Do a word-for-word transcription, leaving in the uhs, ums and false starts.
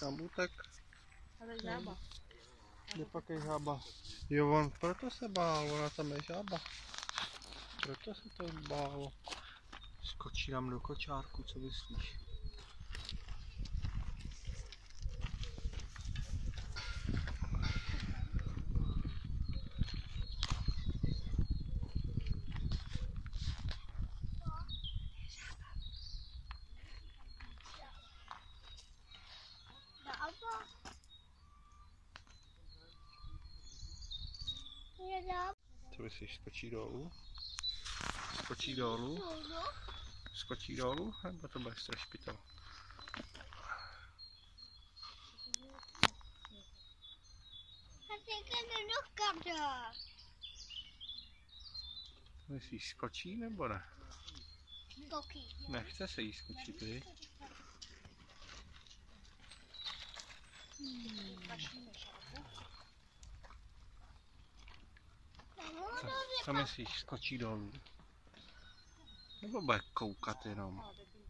Tam utek. Ale žába. Kde pak je žába? Jo, on proto se bál, ona tam je žába. Proto se to bálo. Skočí nám do kočárku, co myslíš? Co myslíš, skočí dolů? Skočí dolů? Skočí dolů? Nebo to bude strašpitel? Myslíš, skočí nebo ne? Skočí. Nechce se jí skočit, viď? Co, co myslíš, skočí dolů? Nebo bude koukat jenom?